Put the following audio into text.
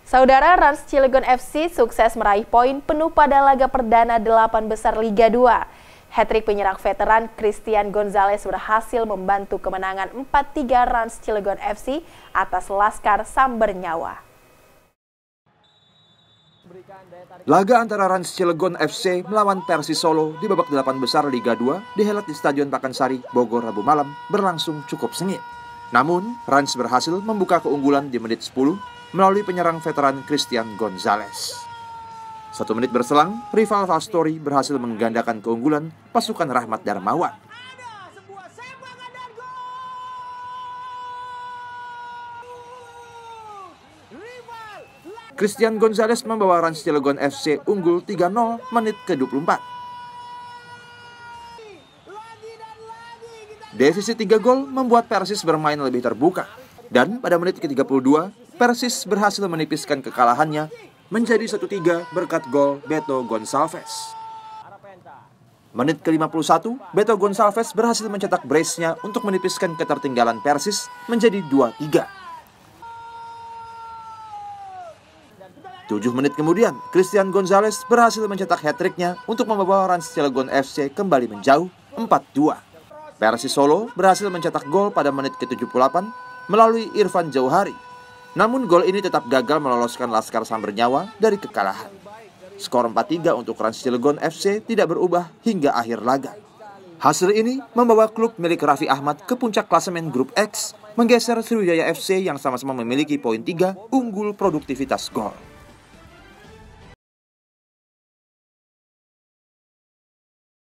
Saudara, Rans Cilegon FC sukses meraih poin penuh pada laga perdana 8 besar Liga 2. Hat-trick penyerang veteran Christian Gonzalez berhasil membantu kemenangan 4-3 Rans Cilegon FC atas Laskar Samber Nyawa. Laga antara Rans Cilegon FC melawan Persis Solo di babak 8 besar Liga 2 dihelat di Stadion Pakansari, Bogor, Rabu malam berlangsung cukup sengit. Namun, Rans berhasil membuka keunggulan di menit 10 melalui penyerang veteran Christian Gonzalez. 1 menit berselang, rival Valstori berhasil menggandakan keunggulan pasukan Rahmat Darmawan. Christian Gonzalez membawa Rans Cilegon FC unggul 3-0 menit ke-24. Defisit 3 gol membuat Persis bermain lebih terbuka. Dan pada menit ke-32, Persis berhasil menipiskan kekalahannya menjadi 1-3 berkat gol Beto Gonçalves. Menit ke-51, Beto Gonçalves berhasil mencetak brace-nya untuk menipiskan ketertinggalan Persis menjadi 2-3. 7 menit kemudian, Christian Gonzalez berhasil mencetak hat-trick-nya untuk membawa Rans Cilegon FC kembali menjauh 4-2. Persis Solo berhasil mencetak gol pada menit ke-78 melalui Irfan Jauhari. Namun gol ini tetap gagal meloloskan Laskar Samber Nyawa dari kekalahan. Skor 4-3 untuk Rans Cilegon FC tidak berubah hingga akhir laga. Hasil ini membawa klub milik Raffi Ahmad ke puncak klasemen grup X, menggeser Sriwijaya FC yang sama-sama memiliki poin 3 unggul produktivitas gol.